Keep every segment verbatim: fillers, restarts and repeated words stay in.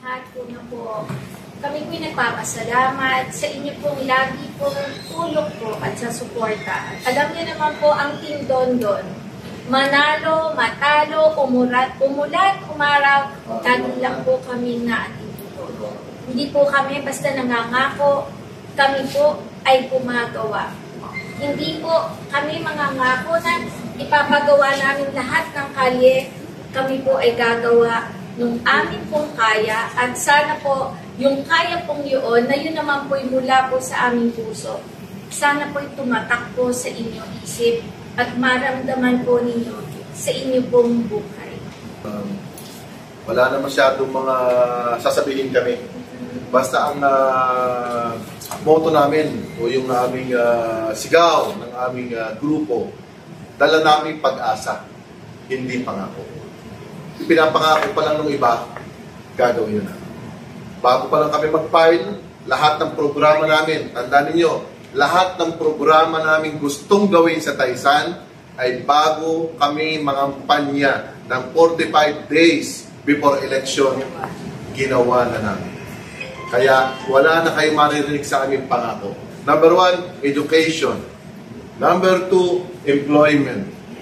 lahat po na po, kami po'y nagpapasalamat sa inyo pong lagi pong tulong po at sa suporta. Alam niyo naman po ang Team Dondon, manalo, matalo, umurat, umulat, umarap, lagi lang po kami na ating tutulong. Hindi po kami basta nangangako, kami po ay gumagawa. Hindi po kami mangangako na ipapagawa namin lahat ng kalye, kami po ay gagawa ng amin pong kaya at sana po yung kaya pong yun, na yun naman po'y mula po sa aming puso. Sana po'y tumatak po sa inyong isip at maramdaman po ninyo sa inyo pong buhay. Um, wala na masyadong mga sasabihin kami. Basta ang uh, motto namin o yung aming uh, sigaw ng aming uh, grupo, dala namin pag-asa, hindi pangako. Pinapangako pa lang ng iba, gagawin yun na. Bago pa lang kami mag-file, lahat ng programa namin, tandaan ninyo, lahat ng programa namin gustong gawin sa Taysan ay bago kami mangampanya ng forty-five days before election, ginawa na namin. Kaya wala na kayo maririnig sa aming pangako. Number one, education. Number two, employment.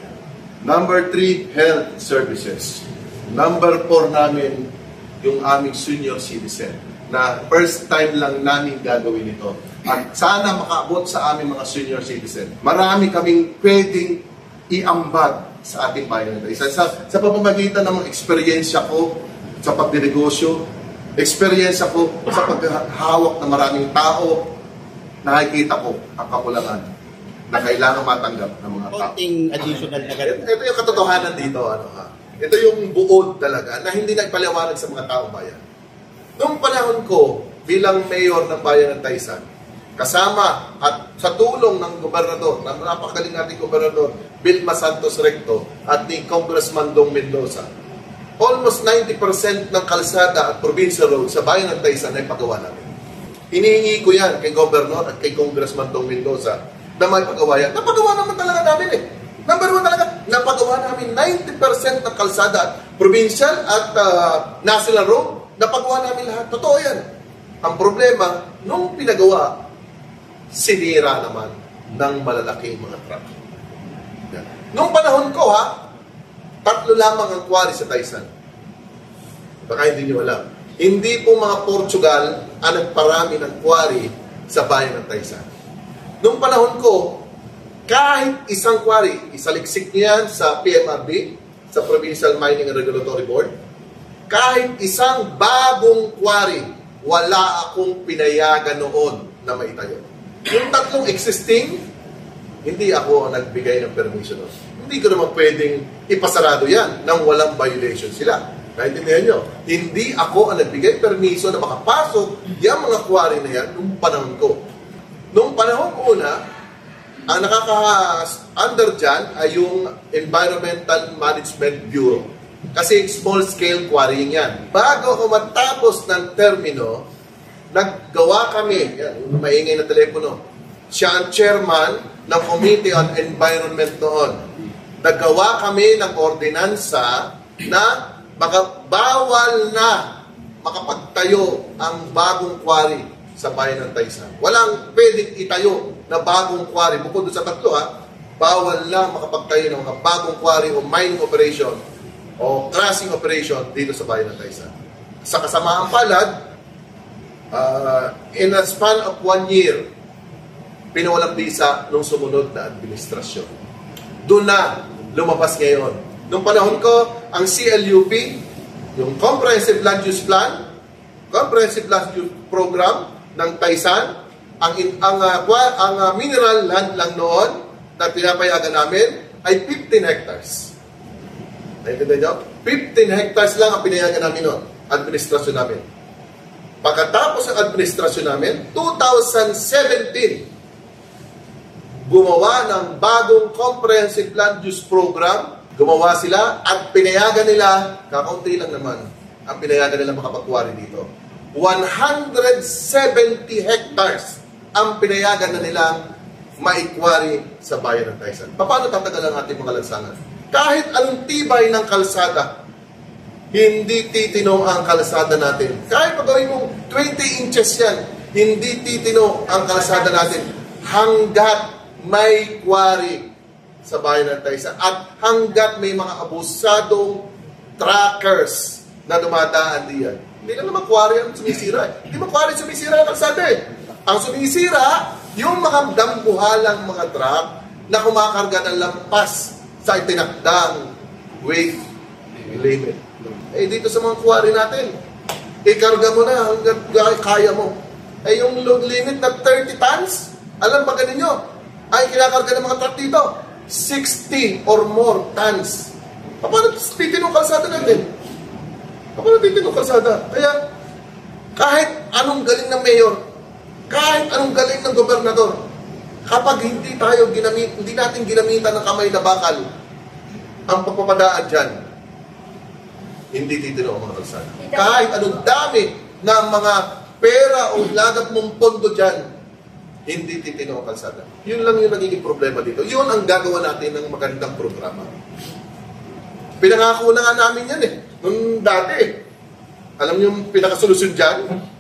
Number three, health services. Number four namin, yung aming senior citizen, na first time lang namin gagawin ito. At sana makaabot sa aming mga senior citizen. Marami kaming pwedeng iambag sa ating bayan. Sa, sa, sa pamamagitan ng mga eksperyensya ko sa pagdinegosyo, eksperyensya ko sa paghahawak ng maraming tao, nakikita ko ang kakulangan na kailangan matanggap ng mga tao. Additional na ganun. Ito yung katotohanan dito. Ano, ha? Ito yung buod talaga na hindi nagpaliwanag sa mga taong bayan. Noong panahon ko bilang mayor ng bayan ng Taysan, kasama at sa tulong ng gobernador, ng napakagaling nating gobernador, Vilma Santos Recto at ni Congressman Dong Mendoza, almost ninety percent ng kalsada at provincial road sa bayan ng Taysan ay pagawa namin. Hinihingi ko yan kay Gobernador at kay Congressman Dong Mendoza na may pagawa yan. Napagawa naman talaga namin eh. Number one talaga, napagawa namin ninety percent ng kalsada at provincial at uh, national road. Napagawa namin lahat. Totoo yan. Ang problema, nung pinagawa, sinira naman ng malalaking mga truck. Yan. Nung panahon ko ha, tatlo lamang ang quarry sa Taysan. Baka hindi nyo alam. Hindi po mga Portugal ang nagparami ng quarry sa bayan ng Taysan. Nung panahon ko, kahit isang quarry, isaliksik niyan sa P M R B, sa Provincial Mining and Regulatory Board, kahit isang bagong quarry, wala akong pinayagan noon na maitayo. Yung tatlong existing, hindi ako ang nagbigay ng permission. Hindi ko naman pwedeng ipasarado yan nang walang violation sila. Naintindihan nyo? Hindi ako ang nagbigay permiso na makapasok yung mga quarry na yan nung panahon ko. Nung panahon una, ang nakaka-under dyan ay yung Environmental Management Bureau. Kasi small-scale quarrying yan. Bago ako matapos ng termino, naggawa kami, yan, maingay na telepono, siya ang chairman ng Committee on Environment noon. Naggawa kami ng ordinansa na bawal na makapagtayo ang bagong quarry sa bayan ng Taysan. Walang pwedeng itayo na bagong quarry. Bukod sa tatlo ha, bawal lang makapagtayo ng mga bagong quarry o mining operation o crushing operation dito sa bayan ng Taysan. Sa kasamaang palad, uh, in a span of one year, pinawalang bisa nung sumunod na administrasyon. Doon na lumabas ngayon. Nung panahon ko, ang C L U P, yung Comprehensive Land Use Plan, Comprehensive Land Use Program ng Taysan, ang ang uh, ang uh, mineral land lang noon na pinapayagan namin ay fifteen hectares. Naintindihan niyo? fifteen hectares lang ang pinayagan namin noon, administrasyon namin. Pagkatapos ng administrasyon namin, two thousand seventeen, gumawa ng bagong Comprehensive Land Use Program, gumawa sila at pinayagan nila, kakaunti lang naman, ang pinayagan nila makapagwari dito. one hundred seventy hectares ang pinayagan na nilang maikwari sa bayan ng Taysan. Paano tatagal ang ating mga lansangan? Kahit anong tibay ng kalsada, hindi titino ang kalsada natin. Kahit pagawin mong twenty inches yan, hindi titino ang kalsada natin hanggat may quarry sa bayan ng Taysan at hanggat may mga abusadong truckers na dumadaan diyan. Hindi na naman quarry ang sumisira. Hindi mo quarry sumisira ang kalsada eh. Ang sumisira, yung mga dambuhalang mga truck na kumakarga ng lampas sa itinakdang weight limit. Eh dito sa mga quarry natin, ikarga mo na hanggang kaya mo. Eh yung load limit na thirty tons, alam ba ganin nyo? Ay kinakarga ng mga truck dito, sixty or more tons. Paano titinong kalsada natin? Paano titinong kalsada? Kaya kahit anong galing ng mayor, kahit anong galing ng gobernador, kapag hindi tayo ginamit, hindi natin ginamitan ng kamay na bakal ang pagpapadaan dyan, hindi titino ang mga kalsada. Kahit anong dami ng mga pera o lagat mong pondo dyan, hindi titino ang kalsada. Yun lang yung nagiging problema dito. Yun ang gagawa natin ng magandang programa. Pinangako na nga namin yan eh. Nung dati eh. Alam niyo yung pinakasolusyon dyan?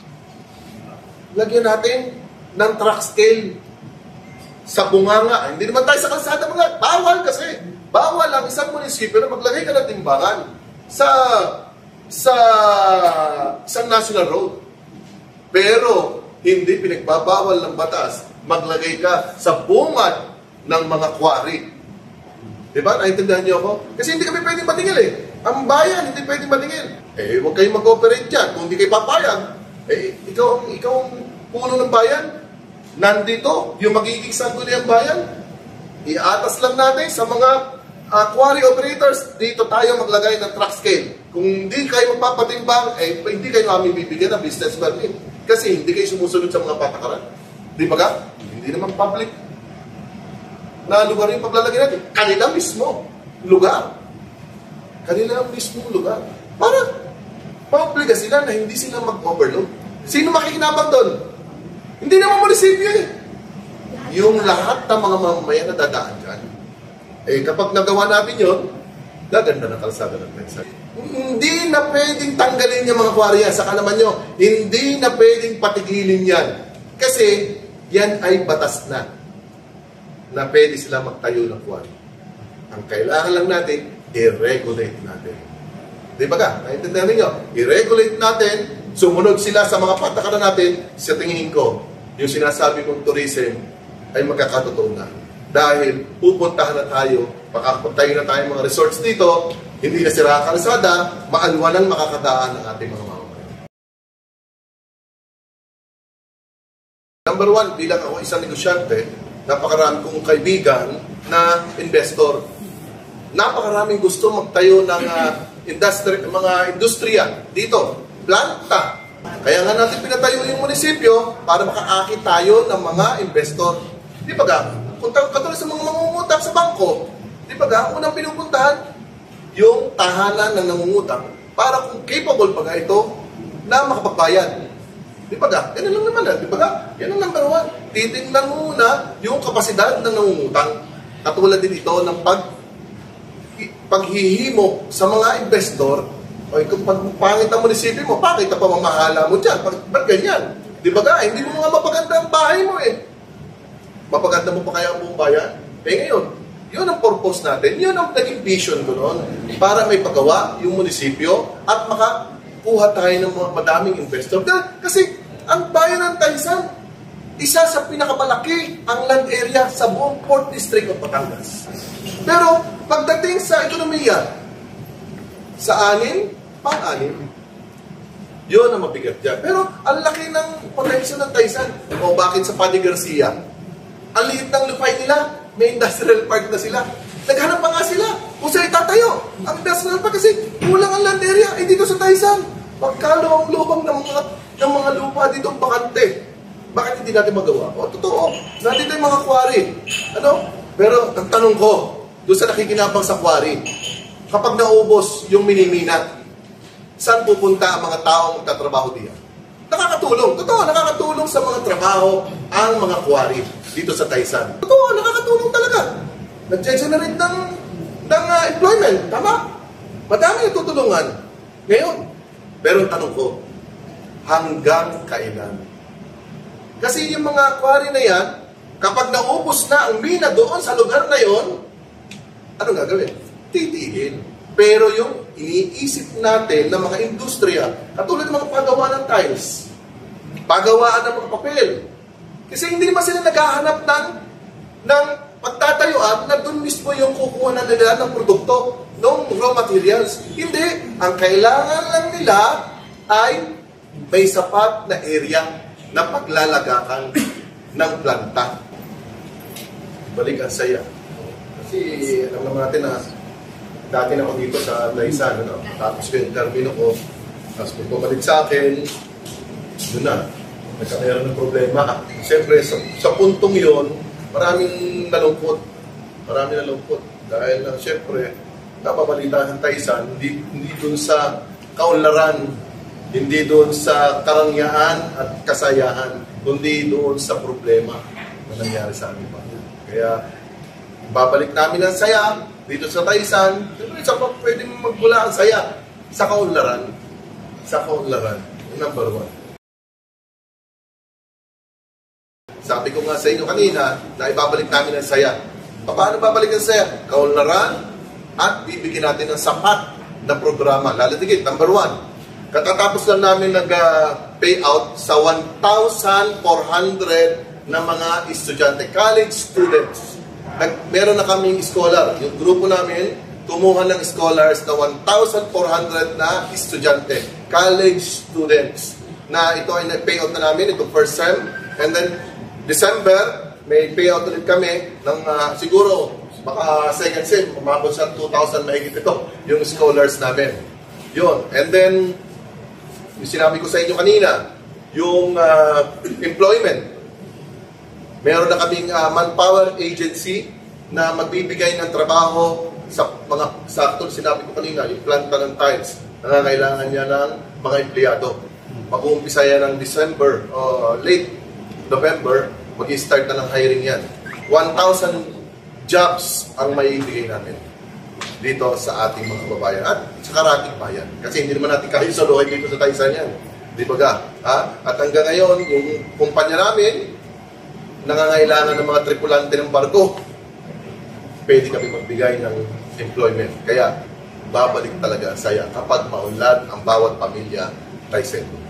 Lagyan natin ng truck scale sa bunganga. Hindi naman tayo sa kalsada mga. Bawal kasi. Bawal ang isang munisipyo na maglagay ka ng timbangan sa sa isang national road. Pero hindi pinagbabawal ng batas maglagay ka sa bungad ng mga quarry. Diba? Naintindihan niyo ako? Kasi hindi kami pwedeng matingil eh. Ang bayan hindi pwedeng matingil. Eh, huwag kayong mag-operate dyan. Kung hindi kayo papayag, eh, ikaw, ikaw ang puno ng bayan. Nandito, yung magiging sangguniang bayan. Iatas lang natin sa mga uh, quarry operators. Dito tayo maglagay ng truck scale. Kung hindi kayo magpapatimbang, eh, hindi kayo namin bibigyan ng business permit. Kasi hindi kayo sumusunod sa mga patakaran. Di ba ka? Hindi naman public na lugar yung paglalagay natin. Kanila mismo lugar. Kanila mismo lugar. Para pa-obliga sila na hindi sila mag-overload. Sino makikinabang doon? Hindi naman munisipyo eh. Yung lahat ng mga mamamayan na dadaan dyan. Eh kapag nagawa natin yun, gaganda ng kalsada ng Taysan. Hindi na pwedeng tanggalin yung mga kwarya. Saka naman nyo, hindi na pwedeng patigilin yan. Kasi yan ay batas na na pwede sila magtayo ng kwarya. Ang kailangan lang natin, i-regulate natin. Di ba ka? Naintindihan ninyo? I-regulate natin, sumunod sila sa mga patakaran natin, sa tingin ko, yung sinasabi kong tourism ay magkakatotoo na. Dahil pupuntahan na tayo, makakapagtayo na tayo mga resorts dito, hindi na sira ang kalsada, maalwanang makakadaan ng ating mga mamamayan. Number one, bilang ako isang negosyante, napakarami kong kaibigan na investor. Napakaraming gusto magtayo ng uh, industry, mga industriya dito, planta. Kaya nga natin pinatayo yung munisipyo para makaakit tayo ng mga investor. Di ba ga? Kung katulad sa mga mangungutang sa bangko, di ba ga? Unang pinupuntahan, yung tahanan ng nangungutang para kung capable pa ga ito na makapagbayad. Di ba ga? Yan lang naman, di ba ga? Yan ang number one. Titingnan muna yung kapasidad ng nangungutang. Katulad din ito ng pag paghihimo sa mga investor. O kung pag pangit ang munisipyo mo, bakit na pamamahala mo dyan? Ba't, ba't ganyan? Di ba ga? Hindi mo nga mapaganda ang bahay mo eh. Mapaganda mo pa kaya ang buong bayan? Eh ngayon, yun ang purpose natin. Yun ang naging vision ko noon. Para may pagawa yung munisipyo at makakuha tayo ng mga madaming investor. Kasi ang bayan ng Taysan, isa sa pinakamalaki ang land area sa buong Port District of Batangas. Pero pagdating sa ekonomiya, sa anin, pang-anin, yun ang mabigat dyan. Pero ang laki ng potential ng Taysan. O bakit sa Padre Garcia? Ang liit ng lupay nila, may industrial park na sila. Naghanap pa nga sila kung saan itatayo ang industrial park kasi kulang ang land area. Eh dito sa Taysan, pagkaluwang-luwang ng mga, ng mga lupa dito bakante. Bakit hindi natin magawa? O totoo, nandito yung mga quarry. Ano? Pero ang tanong ko, doon sa nakikinabang sa quarry, kapag naubos yung minimina, saan pupunta ang mga taong magtatrabaho diyan? Nakakatulong. Totoo, nakakatulong sa mga trabaho ang mga quarry dito sa Taysan. Totoo, nakakatulong talaga. Nag-generate ng, ng uh, employment. Tama? Madami yung tutulungan. Ngayon. Pero ang tanong ko, hanggang kailan? Kasi yung mga quarry na yan, kapag naubos na ang mina doon sa lugar na yon, ano gagawin? Titigil. Pero yung iniisip natin ng mga industriya, katulad ng mga paggawa ng tiles, pagawaan ng mga papel. Kasi hindi naman sila naghahanap ng, ng pagtatayuan na doon mismo yung kukuha na nila ng produkto, ng raw materials. Hindi. Ang kailangan lang nila ay may sapat na area na paglalagakan ng planta. Balik ang saya. Kasi alam naman natin na dati na ako dito sa Laisan, ano? Tapos yung termino ko, tapos kung pumalik sa akin, doon na. Nagkakaroon ng problema. Siyempre, sa, sa puntong yon, maraming nalungkot. Maraming nalungkot. Dahil, uh, siyempre, napabalita ng Taisan, hindi, hindi doon sa kaunlaran, hindi doon sa karangyaan at kasayahan, kundi doon sa problema na nangyari sa amin pa. Kaya, babalik namin ang saya dito sa Taisan. Siyempre, sa pa pwede magmula ang saya sa kaunlaran. Sa kaunlaran. Number one. Sabi ko nga sa inyo kanina na ibabalik namin ang saya. Paano babalik ang saya? Kaunlaran at bibigyan natin ng sapat na programa. Lalatigit, number one. Katatapos lang namin nag-payout sa one thousand four hundred na mga estudyante, college students. Nag, meron na kaming scholar. Yung grupo namin, kumuha ng scholars na one thousand four hundred na estudyante, college students. Na ito ay nag-payout na namin, ito first sem. And then, December, may payout ulit kami ng uh, siguro, baka second sem, umabot sa two thousand mahigit ito, yung scholars namin. Yun. And then, yung sinabi ko sa inyo kanina, yung uh, employment. Meron na kaming uh, manpower agency na magbibigay ng trabaho sa mga, sakto sinabi ko kanina, yung planta ng tiles. Nangangailangan niya ng mga empleyado. Mag-uumpisa yan ng December, uh, late November, mag-i-start na ng hiring yan. one thousand jobs ang maibigay namin dito sa ating mga kababayan at sa karating bayan. Kasi hindi naman natin kahit saluhin dito sa Taisan yan. Di ba ga? Ha? At hanggang ngayon, yung kumpanya namin, nangangailangan ng mga tripulante ng barko, pwede kami magbigay ng employment. Kaya, babalik talaga ang saya kapag maunlad ang bawat pamilya Taisan.